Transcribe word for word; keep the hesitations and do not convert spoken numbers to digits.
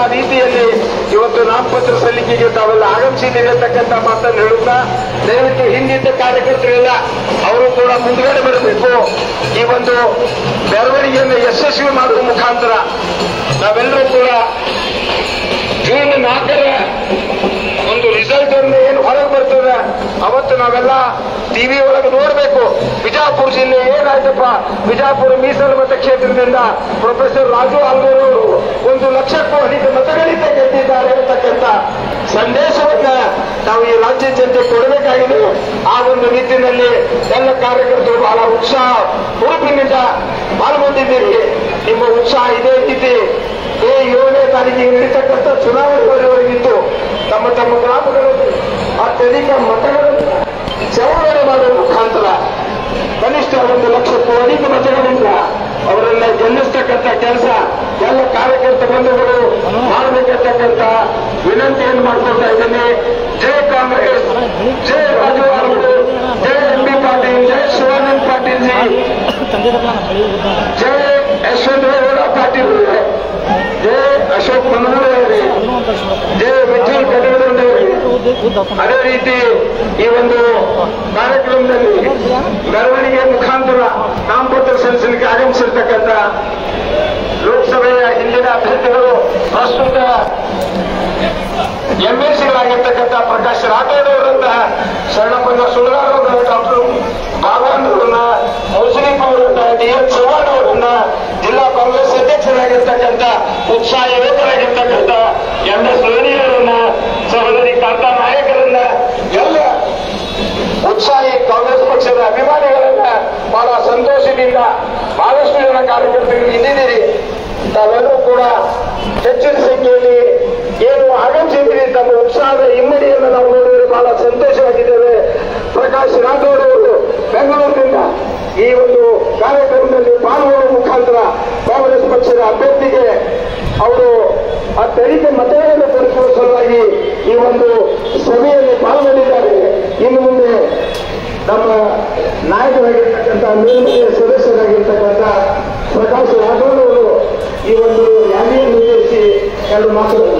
ರೀತಿಯಲ್ಲಿ ಇವತ್ತು ನಾಮಪತ್ರ ಸಲ್ಲಿಕೆಗೆ ತಾವೆಲ್ಲ ಆಗಮಿಸಿದ್ದೀರತಕ್ಕಂಥ ಮಾತನ್ನು ಹೇಳುತ್ತಾ ದಯವಿಟ್ಟು ಹಿಂದಿದ್ದ ಕಾರ್ಯಕರ್ತರೆಲ್ಲ ಅವರು ಕೂಡ ಮುಂದುಗಡೆ ಬರಬೇಕು. ಈ ಒಂದು ಮೆರವಣಿಗೆಯನ್ನು ಯಶಸ್ವಿ ಮಾಡುವ ಮುಖಾಂತರ ನಾವೆಲ್ಲರೂ ಕೂಡ ಜೂನ್ ನಾಲ್ಕರ ಒಂದು ರಿಸಲ್ಟ್ ಅನ್ನು ಏನು ಹೊರಗೆ ಬರ್ತದೆ ಅವತ್ತು ನಾವೆಲ್ಲ ಟಿವಿ ಒಳಗೆ ನೋಡಬೇಕು. ಬಿಜಾಪುರ ಜಿಲ್ಲೆ ಏನಾಯ್ತಪ್ಪ, ಬಿಜಾಪುರ ಮೀಸಲು ಮತಕ್ಷೇತ್ರದಿಂದ ಪ್ರೊಫೆಸರ್ ರಾಜು ಆಲ್ಗೂರು ಅವರು ಒಂದು ಲಕ್ಷಕ್ಕೂ ಅಧಿಕ ಮತಗಳಿಂದ ಗೆದ್ದಿದ್ದಾರೆ ಅಂತಕ್ಕಂಥ ಸಂದೇಶವನ್ನ ನಾವು ಈ ರಾಜ್ಯ ಜನತೆ ಕೊಡಬೇಕಾಗಿದೆ. ಆ ಒಂದು ನಿಟ್ಟಿನಲ್ಲಿ ಎಲ್ಲ ಕಾರ್ಯಕರ್ತರು ಬಹಳ ಉತ್ಸಾಹ ಹುರುಪಿನಿಂದ ಪಾಲ್ಗೊಂಡಿದ್ದೀರಿ. ನಿಮ್ಮ ಉತ್ಸಾಹ ಇದೇ ರೀತಿ ಈ ಏಳನೇ ತಾರೀಕಿಗೆ ನಡೀತಕ್ಕಂಥ ಚುನಾವಣೆವರೆಗಿತ್ತು ತಮ್ಮ ತಮ್ಮ ಗ್ರಾಮಗಳಲ್ಲಿ ಅತ್ಯಧಿಕ ಮತಗಳನ್ನು ಚಲಾವಣೆ ಮಾಡುವ ಮುಖಾಂತರ ಕನಿಷ್ಠ ಒಂದು ಲಕ್ಷಕ್ಕೂ ಅಧಿಕ ಮತಗಳಿಂದ ಅವರನ್ನ ಗೆಲ್ಲಿಸ್ತಕ್ಕಂಥ ಕೆಲಸ ಎಲ್ಲ ಕಾರ್ಯಕರ್ತ ಬಂಧುಗಳು ಮಾಡಬೇಕಂತಕ್ಕಂಥ ವಿನಂತಿಯನ್ನು ಮಾಡಿಕೊಳ್ತಾ ಇದ್ದೇನೆ. ಜೈ ಕಾಂಗ್ರೆಸ್, ಜೈ ರಾಜು ಅವರು, ಜೈ ಎಂ ಬಿ ಪಾಟೀಲ್, ಜೈ ಶಿವಾನಂದ್ ಪಾಟೀಲ್ ಜಿ, ಜೈ ಯಶವಂತಗೌಡ ಪಾಟೀಲ್, ಜೈ ಅಶೋಕ್ ಮನಮೂಳೆ ಅವರೇ, ಜೈ ವಿಠಲ್ ಕಡಗಡವರೇ. ಅದೇ ರೀತಿ ಈ ಒಂದು ಕಾರ್ಯಕ್ರಮದಲ್ಲಿ ಮೆರವಣಿಗೆ ಮುಖಾಂತರ ನಾಮಪತ್ರ ಸಲ್ಲಿಸಲಿಕ್ಕೆ ಆಗಮಿಸಿರ್ತಕ್ಕಂಥ ಲೋಕಸಭೆಯ ಹಿಂದಿನ ಅಭ್ಯರ್ಥಿಗಳು ಪ್ರಸ್ತುತ ಎಂಎಲ್ಸಿಗಳಾಗಿರ್ತಕ್ಕಂಥ ಪ್ರಕಾಶ್ ರಾಠೋಡ್ ಅವರಂತಹ ಶರಣಪ್ಪನ ಸುಳ್ಗಾರ್ ಅವರನ್ನ, ಡಾಕ್ಟರ್ ಬಾಬಾನ್ ಅವರನ್ನ, ಮುಸ್ಲಿಂ ಅವರನ್ನ, ಡಿ ಎನ್ ಚವ್ಹಾಣ್ ಅವರನ್ನ, ಜಿಲ್ಲಾ ಕಾಂಗ್ರೆಸ್ ಅಧ್ಯಕ್ಷರಾಗಿರ್ತಕ್ಕಂಥ ಉತ್ಸಾಹ ಯುವಕರಾಗಿರ್ತಕ್ಕಂಥ ಎಂ ಎಸ್ ಧೋನಿ ಅವರನ್ನ, ಸಹೋದರಿ ಕಾಂತಾ ನಾಯಕರನ್ನ, ಎಲ್ಲ ಉತ್ಸಾಹಿ ಕಾಂಗ್ರೆಸ್ ಪಕ್ಷದ ಅಭಿಮಾನಿಗಳನ್ನ ಬಹಳ ಸಂತೋಷದಿಂದ ಬಹಳಷ್ಟು ಜನ ಕಾರ್ಯಕರ್ತರು ಇಲ್ಲಿದ್ದೀರಿ. ತಾವೆಲ್ಲರೂ ಕೂಡ ಹೆಚ್ಚಿನ ಸಂಖ್ಯೆಯಲ್ಲಿ ಏನು ಆಗಮಿಸಿದ್ದೀರಿ. ತಮ್ಮ ಉತ್ಸಾಹದ ಇಮ್ಮಡಿಯನ್ನು ನಾವು ನೋಡಿದರೆ ಬಹಳ ಸಂತೋಷವಾಗಿದ್ದೇವೆ. ಪ್ರಕಾಶ್ ರಾಠೋಡ್ ಅವರು ಬೆಂಗಳೂರಿನಿಂದ ಈ ಒಂದು ಕಾರ್ಯಕ್ರಮದಲ್ಲಿ ಪಾಲ್ಗೊಳ್ಳುವ ಮುಖಾಂತರ ಕಾಂಗ್ರೆಸ್ ಪಕ್ಷದ ಅಭ್ಯರ್ಥಿಗೆ ಅವರು ಅತ್ಯಧಿಕ ಮತಗಳನ್ನು ಕೊಡಿಸುವ ಸಲುವಾಗಿ ಈ ಒಂದು ಸಭೆಯಲ್ಲಿ ಪಾಲ್ಗೊಂಡಿದ್ದಾರೆ. ಇನ್ನು ಮುಂದೆ ನಮ್ಮ ನಾಯಕರಾಗಿರ್ತಕ್ಕಂಥ ಮೇಲ್ಮನೆಯ ಸದಸ್ಯರಾಗಿರ್ತಕ್ಕಂಥ ಪ್ರಕಾಶ್ ರಾಠೋಡ್ ಅವರು ಈ ಒಂದು ರ್ಯಾಲಿಯನ್ನು ಉದ್ದೇಶಿಸಿ ಎರಡು ಮಾತು